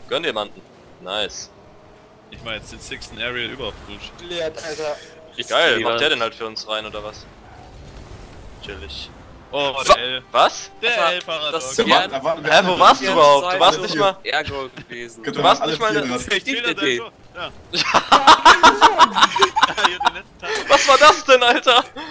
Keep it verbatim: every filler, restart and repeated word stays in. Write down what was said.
Gönn jemanden. Nice. Ich mach jetzt den sixten Aerial über Busch. Leert, Alter. Geil, macht der denn halt für uns rein oder was? Chillig. Oh, Wa- der L. Was? Der L-Paradox. Das- Ja, Da war- Hä, wo warst du überhaupt? Du warst nicht mal... Airgirl gewesen. Könnte Du man warst alle nicht mal vier eine- dran. Ich stehe da Idee. so. Ja. Ja, hier den letzten Tag. Was war das denn, Alter?